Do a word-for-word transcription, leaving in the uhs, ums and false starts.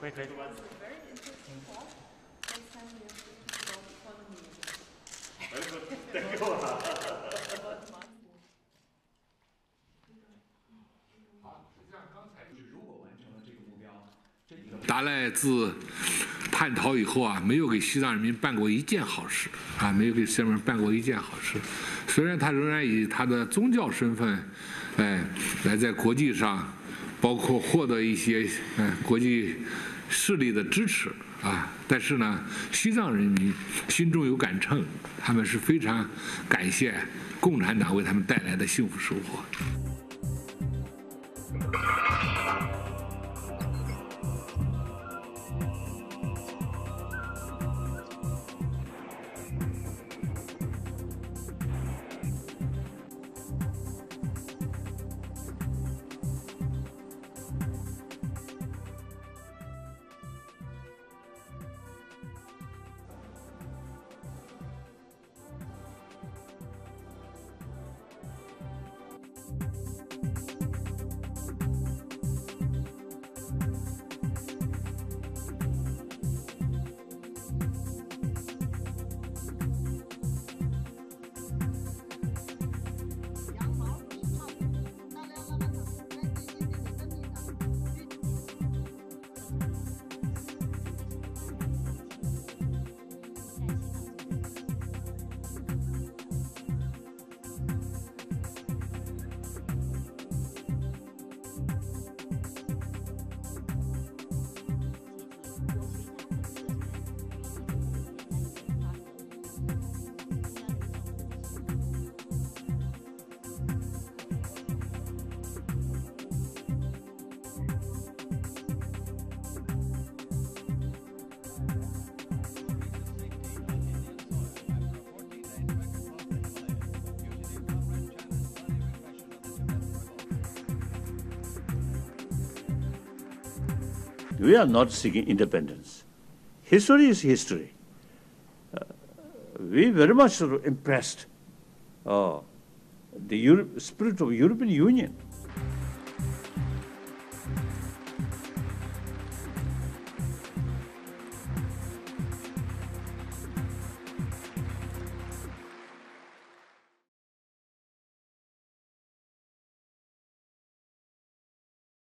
可以可以。太够了。 达赖自叛逃以后啊，没有给西藏人民办过一件好事啊，没有给西藏人民办过一件好事。虽然他仍然以他的宗教身份，哎，来在国际上，包括获得一些哎国际势力的支持啊，但是呢，西藏人民心中有杆秤，他们是非常感谢共产党为他们带来的幸福生活。 We are not seeking independence. History is history. Uh, we very much impressed uh, the Euro spirit of European Union.